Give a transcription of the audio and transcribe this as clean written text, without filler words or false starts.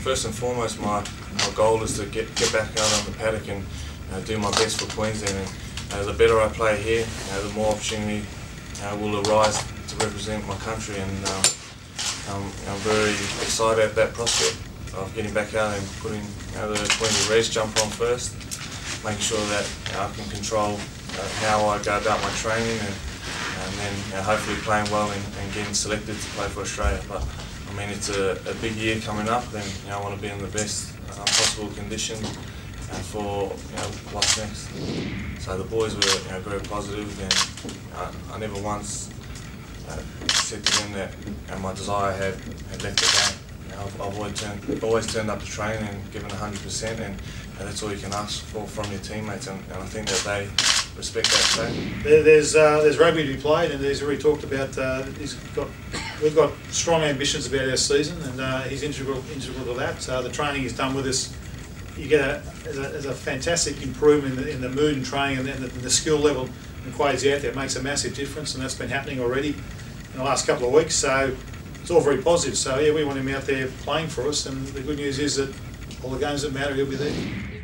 first and foremost, my goal is to get back out on the paddock and do my best for Queensland. And the better I play here, the more opportunity will arise to represent my country. And I'm very excited at that prospect of getting back out and putting the Queensland Reds jump on first, making sure that I can control how I go about my training, and then hopefully playing well and getting selected to play for Australia. But I mean, it's a big year coming up, and I want to be in the best possible condition for what's next. So the boys were very positive, and I never once said to them that my desire had left the game. I've always turned up to training and given 100%, and that's all you can ask for from your teammates, and I think that they respect that too. There's rugby to be played, and he's already talked about we've got strong ambitions about our season, and he's integral to that. The training he's done with us, you get there's a fantastic improvement in the mood and training, and the skill level and qualities out there. It makes a massive difference, and that's been happening already in the last couple of weeks. So it's all very positive. So yeah, we want him out there playing for us, and the good news is that all the games that matter, he'll be there.